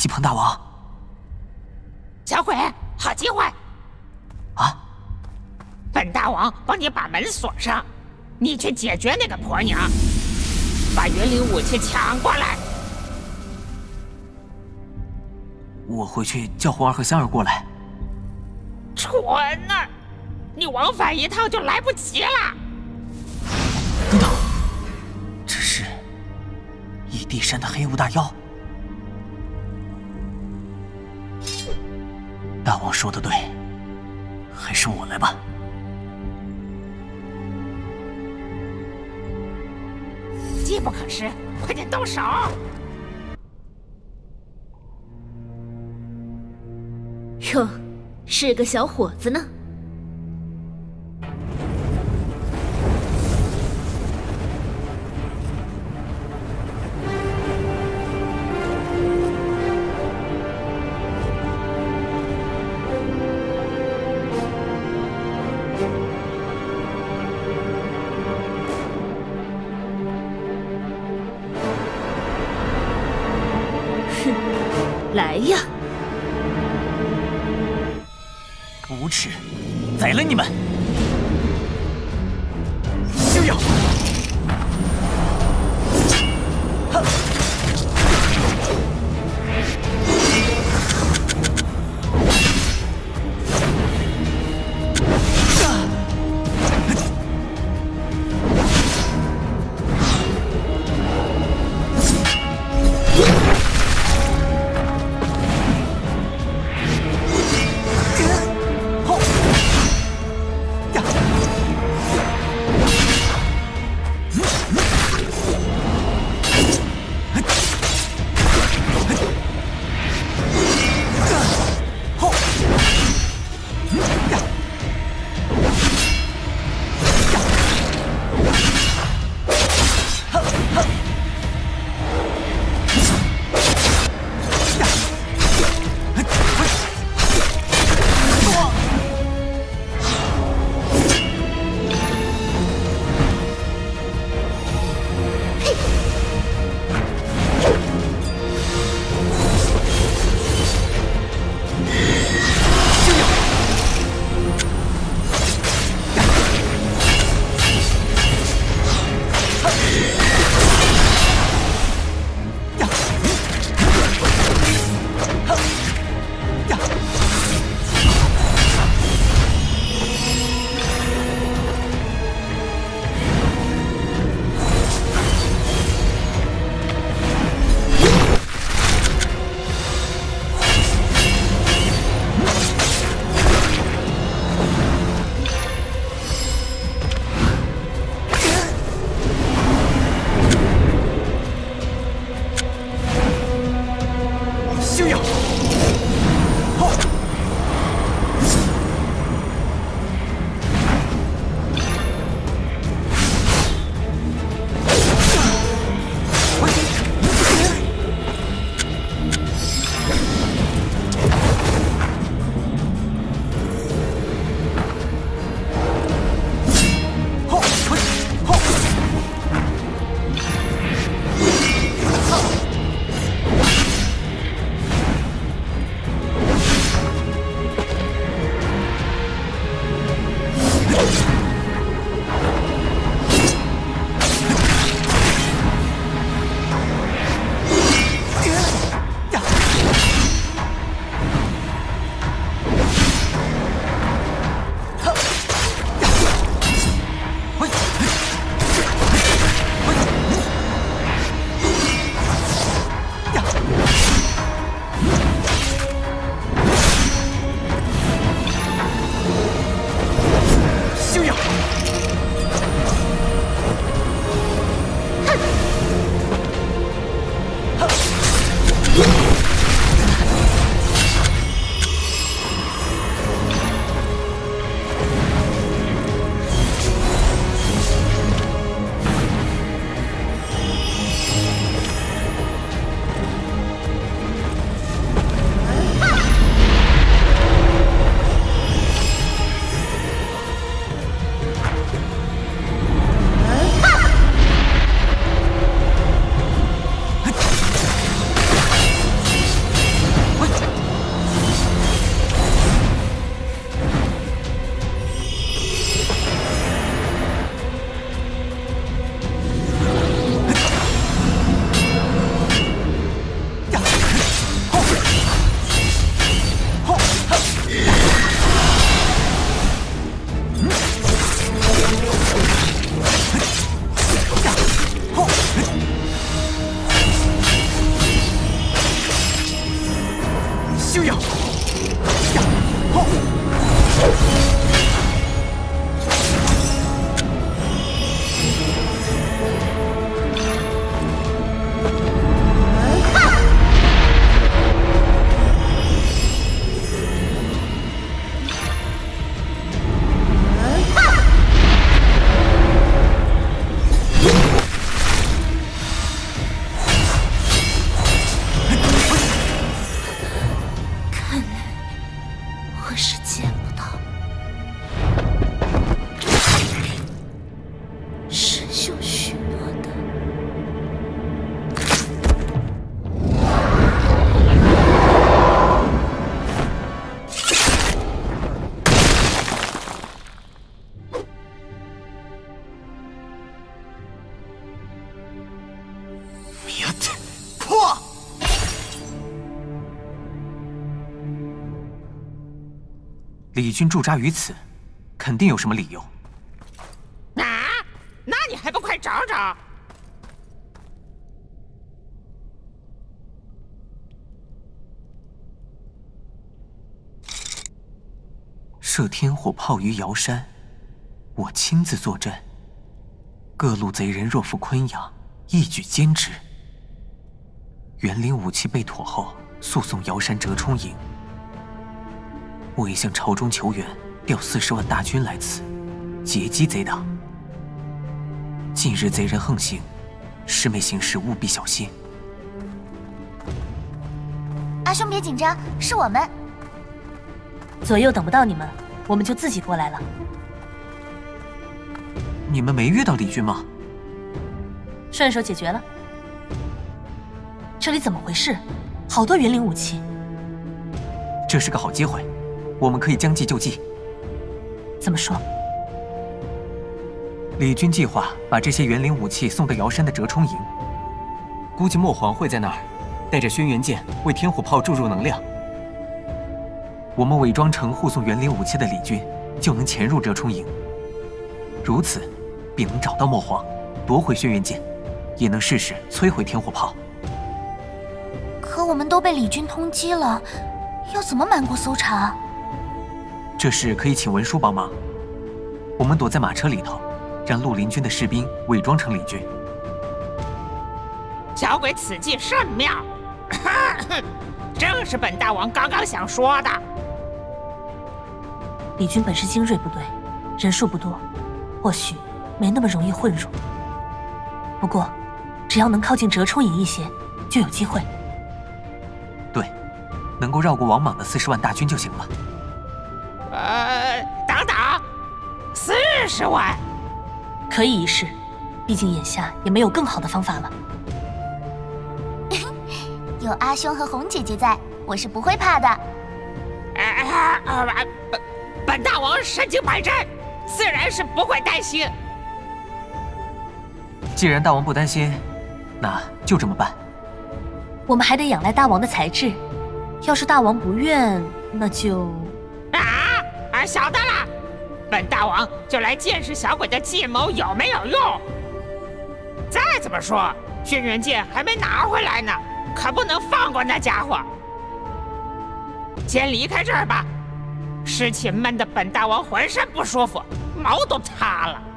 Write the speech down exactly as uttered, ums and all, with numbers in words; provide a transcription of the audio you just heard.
吉鹏大王， 小鬼，好机会！ 啊！ 本大王帮你把门锁上，你去解决那个婆娘，把云灵武器抢过来。 我回去叫红儿和香儿过来。 蠢呐！你往返一趟就来不及了。 等等，这是异地山的黑雾大妖。大王说的对，还是我来吧。 机不可失，快点动手！ 哟，是个小伙子呢。来呀！ 无耻，宰了你们！就要！哼！ 修养。呀，好。 李军驻扎于此，肯定有什么理由。 啊？那你还不快找找？ 射天火炮于瑶山，我亲自坐镇。各路贼人若负昆阳，一举歼之。园林武器备妥后，速送瑶山折冲营。我已向朝中求援，调四十万大军来此，截击贼党。近日贼人横行，师妹行事务必小心。 阿兄别紧张，是我们。 左右等不到你们，我们就自己过来了。 你们没遇到李军吗？ 顺手解决了。这里怎么回事？好多园林武器。 这是个好机会。我们可以将计就计。 怎么说？ 李军计划把这些园林武器送到瑶山的折冲营，估计墨皇会在那儿，带着轩辕剑为天火炮注入能量。我们伪装成护送园林武器的李军，就能潜入折冲营。如此，必能找到墨皇，夺回轩辕剑，也能试试摧毁天火炮。 可我们都被李军通缉了，要怎么瞒过搜查？ 这事可以请文书帮忙。我们躲在马车里头，让绿林军的士兵伪装成李军。 小鬼此计甚妙，正是本大王刚刚想说的。 李军本是精锐部队，人数不多，或许没那么容易混入。不过，只要能靠近折冲营一些，就有机会。 对，能够绕过王莽的四十万大军就行了。 呃，等等，四十万， 可以一试，毕竟眼下也没有更好的方法了。 有阿兄和红姐姐在，我是不会怕的。 啊啊！本本大王身经百战，自然是不会担心。 既然大王不担心，那就这么办。 我们还得仰赖大王的才智，要是大王不愿，那就…… 啊啊！晓得了，本大王就来见识小鬼的计谋有没有用。再怎么说，轩辕剑还没拿回来呢，可不能放过那家伙。先离开这儿吧，湿气闷得本大王浑身不舒服，毛都塌了。